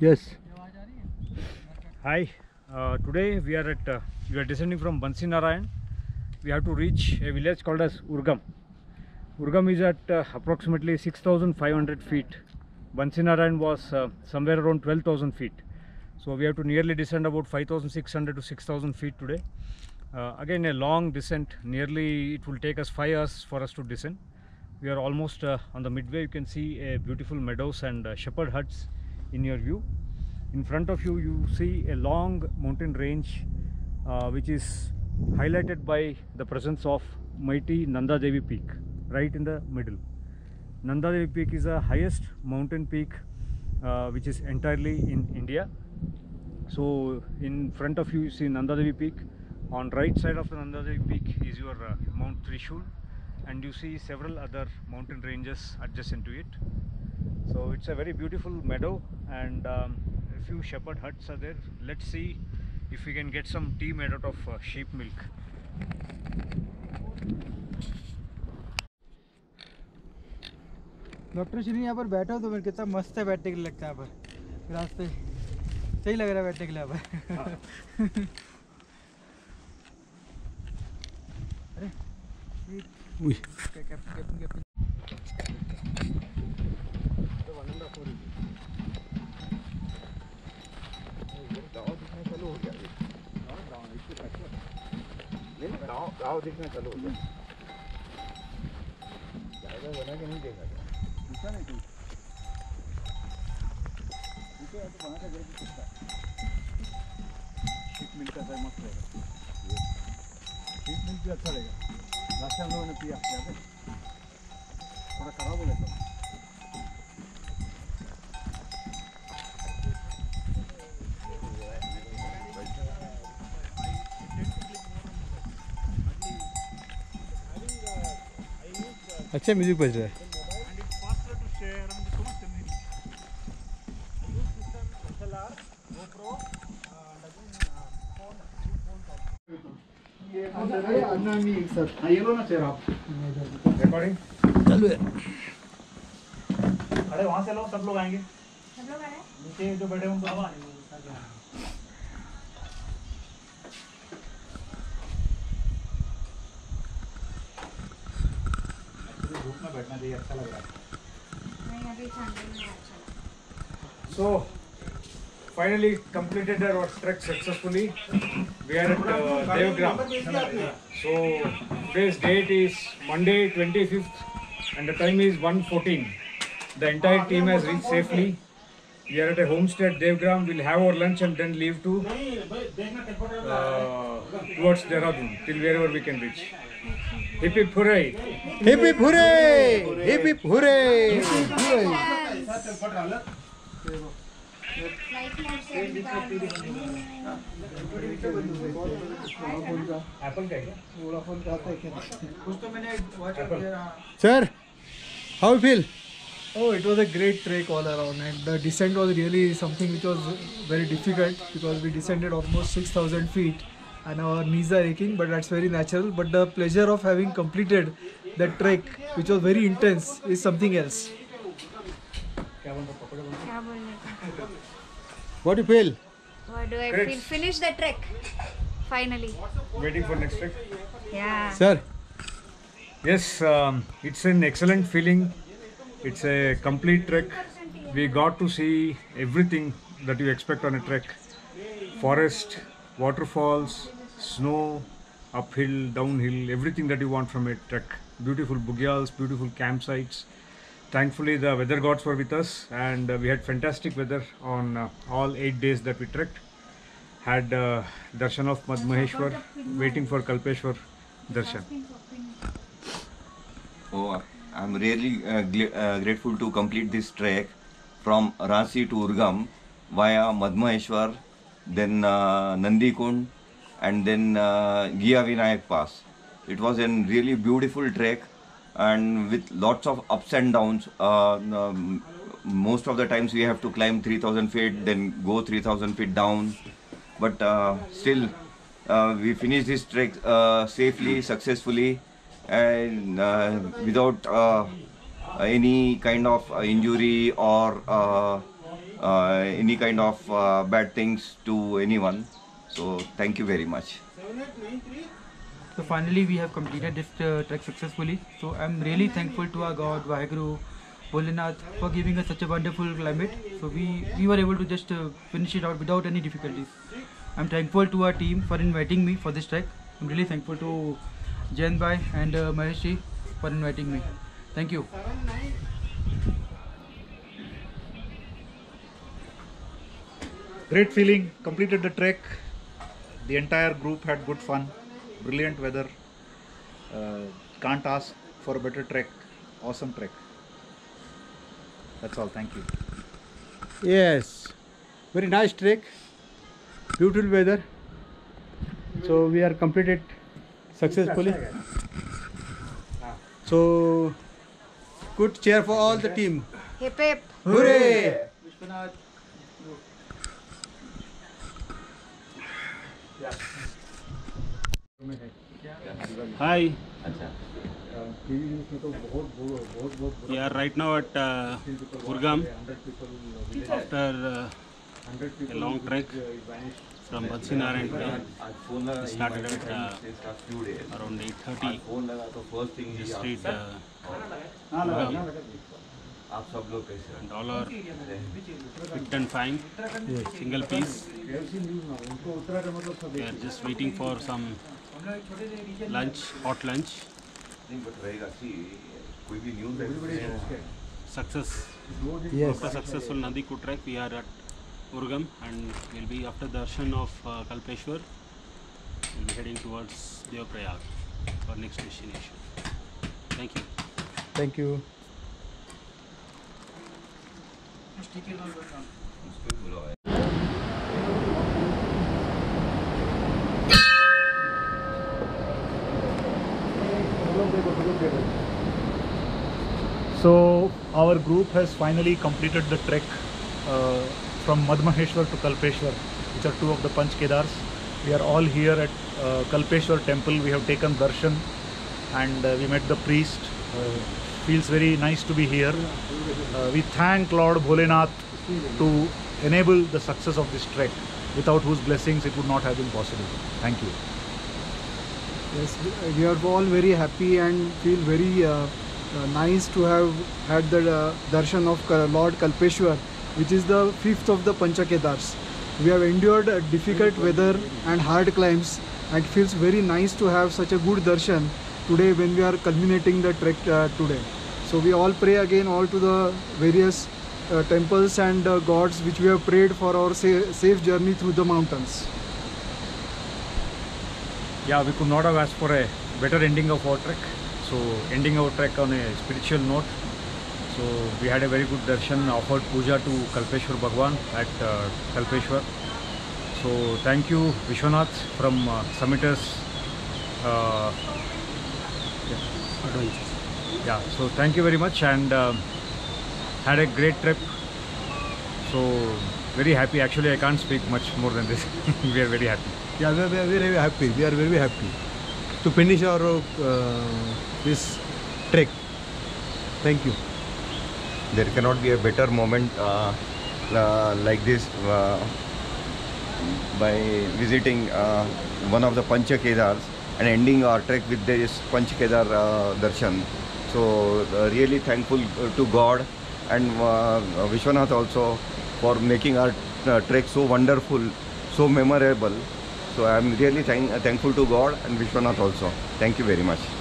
Yes. Hi, today we are descending from Bansi Narayan. We have to reach a village called as Urgam. Urgam is at approximately 6,500 feet. Bansi Narayan was somewhere around 12,000 feet. So we have to nearly descend about 5,600 to 6,000 feet today. Again a long descent, nearly it will take us 5 hours for us to descend. We are almost on the midway. You can see a beautiful meadows and shepherd huts in your view. In front of you, you see a long mountain range which is highlighted by the presence of mighty Nanda Devi Peak right in the middle. Nanda Devi Peak is the highest mountain peak which is entirely in India. So in front of you, you see Nanda Devi Peak. On right side of the Nanda Devi Peak is your Mount Trishul, and you see several other mountain ranges adjacent to it. So it's a very beautiful meadow, and a few shepherd huts are there. Let's see if we can get some tea made out of sheep milk. Doctor Shri यहाँ पर बैठा हो तो मेरे कितना मस्त है बैठने के लिए लगता है यहाँ पर रास्ते सही लग रहा है बैठने के लिए यहाँ पर अरे कैप्टन गाँव दिखना चालू हो गया। जाएगा बना के नहीं देखा क्या? दिखा नहीं कुछ। ठीक है तो बना के देखो कितना। शीट मिल्क का मस्त रहेगा। शीट मिल्क भी अच्छा रहेगा। लास्ट टाइम हम लोगों ने पिया याद है? थोड़ा खराब हो गया था। अच्छा म्यूजिक बज रहा है Recording? चालू है अरे वहाँ से लो सब लोग आएंगे नीचे जो बैठे होंगे धूप में बैठना चाहिए अच्छा लग रहा है नहीं अभी ठंडे में अच्छा लगा So finally completed our trek successfully. We are at Devgram. So today's date is Monday 25th and the time is 1:14. The entire team has reached safely. We are at a homestay at Devgram. We'll have our lunch and then leave to towards Dehradun till wherever we can reach. Hip hip hooray! Hip hip hooray hip hip hooray flight mode से निकाल Apple का है क्या? Vodafone का आता है क्या कुछ तो मैंने वॉच किया sir how you feel Oh, it was a great trek all around, and the descent was really something which was very difficult because we descended almost 6,000 feet and our knees are aching, but that's very natural. But the pleasure of having completed the trek, which was very intense, is something else. क्या बोलने का what you feel What do I Great. feel? Finish the trek finally. Waiting for next trek. Yeah. Sir Yes, it's an excellent feeling. It's a complete trek. We got to see everything that you expect on a trek. Forest, waterfalls, snow, uphill, downhill, everything that you want from a trek. Beautiful bugyals, beautiful campsites. Thankfully the weather gods were with us and we had fantastic weather on all 8 days that we trekked. Had darshan of Madmaheshwar, waiting for Kalpeshwar darshan. Oh, I'm really grateful to complete this trek from Ranchi to Urgam via Madmaheshwar, then Nandi Kund, and then Ghiya Vinayak Pass. It was a really beautiful trek and with lots of ups and downs. Most of the times we have to climb 3,000 feet, then go 3,000 feet down. But still, we finished this trek safely, successfully, and without any kind of injury or any kind of bad things to anyone. So thank you very much. So finally we have completed this trek successfully. So I'm really thankful to our God, Vaheguru, Bholenath, for giving us such a wonderful climate. So we were able to just finish it out without any difficulties. I'm thankful to our team for inviting me for this trek. I'm really thankful to Jain Bhai and Mahesh ji for inviting me. Thank you. Great feeling, completed the trek. The entire group had good fun, brilliant weather. Can't ask for a better trek. Awesome trek. That's all, thank you. Yes, very nice trek, beautiful weather. So we are completed successfully. So good cheer for all the team. Hip hip. Hooray! Hi. We are right now at Urgam after a long trek from Bansi Narayan. We started at around 8:30. Just reached Urgam. And all are fit and fine. Single piece. We are just waiting for some lunch, hot lunch. Success. Yes. After successful Nandikud trek, we are at Urgam and we'll be after darshan of Kalpeshwar. We'll be heading towards Deoprayag for next destination. Thank you. Thank you. So our group has finally completed the trek from Madmaheshwar to Kalpeshwar, which are two of the Panch Kedars. We are all here at Kalpeshwar temple. We have taken darshan and we met the priest. Feels very nice to be here. We thank Lord Bholenath to enable the success of this trek, without whose blessings it would not have been possible. Thank you. Yes, we are all very happy and feel very nice to have had the darshan of Lord Kalpeshwar, which is the fifth of the Pancha Kedars. We have endured difficult weather and hard climbs, and it feels very nice to have such a good darshan today when we are culminating the trek today. So we all pray again all to the various temples and gods which we have prayed for our safe journey through the mountains. Yeah, we could not have asked for a better ending of our trek. So ending our trek on a spiritual note. So we had a very good darshan, offered puja to Kalpeshwar Bhagwan at Kalpeshwar. So thank you Vishwanath from Summiters yeah, so thank you very much and had a great trip. So very happy. Actually I can't speak much more than this. We are very happy. Yeah, we are very happy. We are very happy to finish our this trek. Thank you. There cannot be a better moment like this by visiting one of the Pancha Kedars and ending our trek with this Pancha Kedar darshan. So really thankful to God and Vishwanath also for making our trek so wonderful, so memorable. So I am really thankful to God and Vishwanath also. Thank you very much.